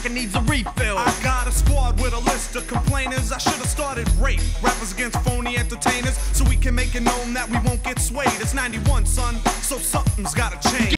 pocket needs a refill. I got a squad with a list of complainers. I should've started rape rappers against phony entertainers, so we can make it known that we won't get swayed. It's 91, son, so something's gotta change.